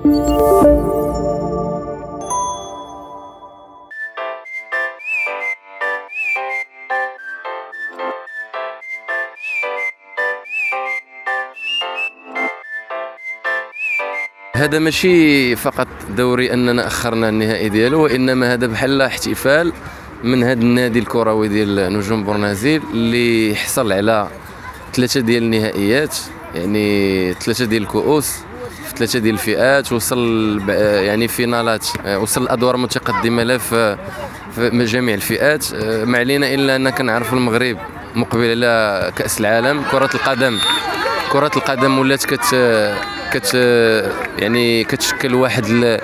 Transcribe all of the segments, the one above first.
هذا ماشي فقط دوري اننا اخرنا النهائي ديالو، وانما هذا بحال احتفال من هذا النادي الكروي ديال نجوم بورنازيل اللي حصل على 3 ديال النهائيات، يعني 3 ديال الكؤوس في 3 ديال الفئات، وصل يعني فينالات، وصل الادوار المتقدمه لا في جميع الفئات. ما علينا الا ان كنعرفوا المغرب مقبل على كاس العالم. كرة القدم ولات يعني كتشكل واحد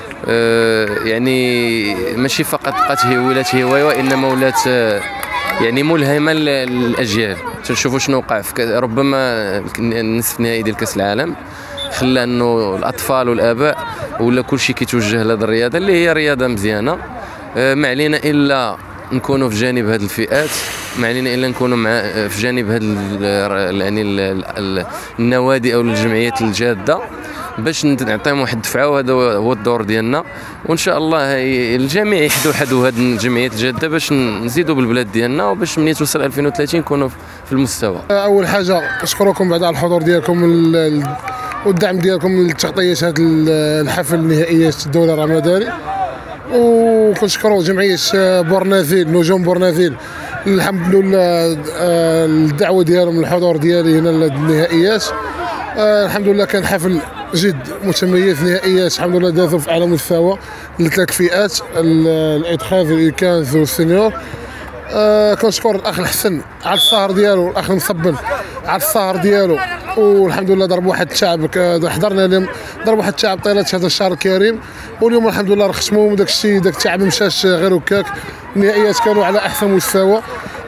يعني ماشي فقط بقات ولات هوايه، وانما ولات يعني ملهمه للاجيال. تنشوفوا شنو وقع في ربما نصف النهائي ديال كاس العالم، خلى انه الاطفال والاباء ولا كلشي كيتوجه لهذه الرياضه اللي هي رياضه مزيانه. ما علينا الا نكونوا في جانب هذه الفئات، ما علينا الا نكونوا في جانب هذه يعني النوادي او الجمعيات الجاده باش نعطيهم واحد الدفعه، وهذا هو الدور ديالنا. وان شاء الله الجميع يحدوا حدوا هذه الجمعيات الجاده باش نزيدوا بالبلاد ديالنا، وباش ملي توصل 2030 نكونوا في المستوى. اول حاجه نشكركم بعد على الحضور ديالكم والدعم ديالكم لتغطيه هذا الحفل نهائيات الدوري الرمضاني، وكنشكروا جمعيه بورنازيل نجوم بورنازيل الحمد لله الدعوه ديالهم الحضور ديالي هنا للنهائيات. الحمد لله كان حفل جد متميز، نهائيات الحمد لله دازوا في اعلى مستوى ل3 فئات، الادخاز والكانز والسينيور. كنشكر الاخ الحسن على السهر ديالو، الاخ المصبل على السهر ديالو، والحمد لله ضرب واحد الشعب حضرنا اليوم، ضرب واحد الشعب طيلات هذا الشهر الكريم، واليوم الحمد لله رخصموا وداك الشيء داك الشعب مشاش غير هكاك. النهائيات كانوا على احسن مستوى،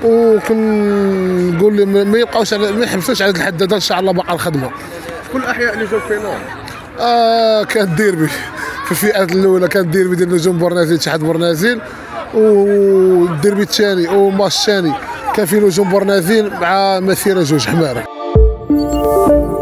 وكنقول ما يبقاوش ما يحبسوش على الحد هذا، ان شاء الله باقا الخدمه. شكون الاحياء اللي جاو فينال؟ كان ديربي في الفئات الاولى، كان ديربي ديال نجوم بورنازيل اتحاد بورنازيل، والديربي الثاني والماتش الثاني كان في نجوم بورنازيل مع مثيره جوج حماره.